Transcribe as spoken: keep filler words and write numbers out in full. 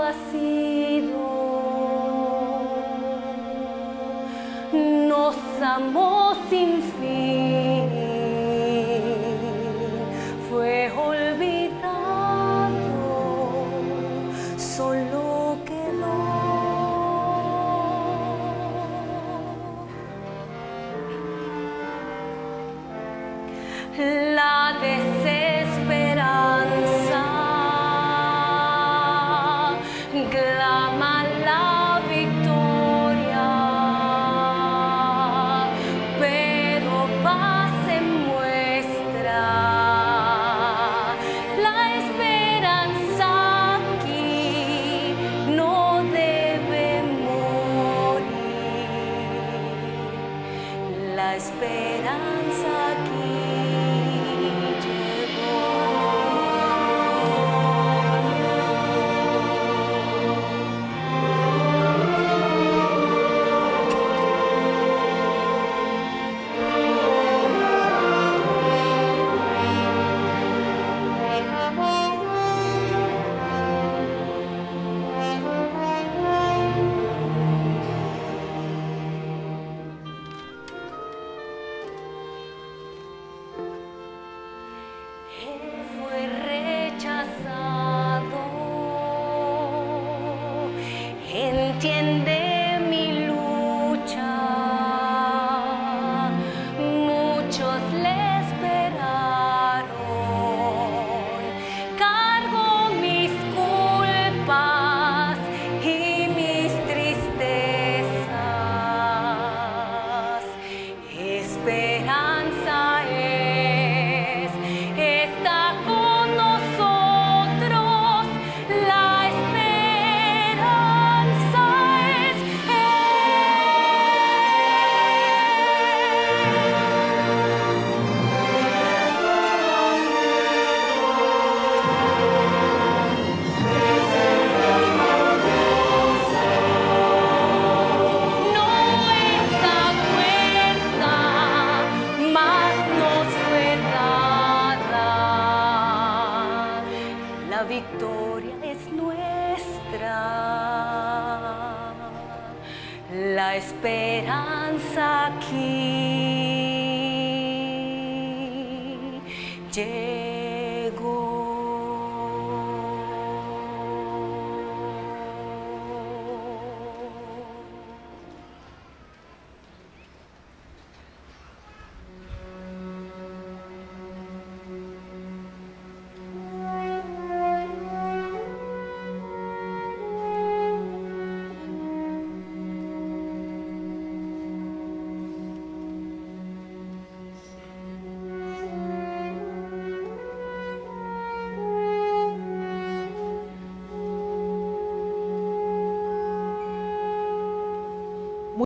nacido, nos amó sin fin, fue olvidado, solo quedó la desesperanza, clama la victoria, pero paz se muestra, la esperanza aquí no debe morir, la esperanza aquí. Fue rechazado, entiende mi lucha, muchos le esperaron, cargo mis culpas y mis tristezas, esperanza es, está con nosotros, la esperanza es no está muerta, mas nos fue dada. La victoria es nuestra, la esperanza aquí llega.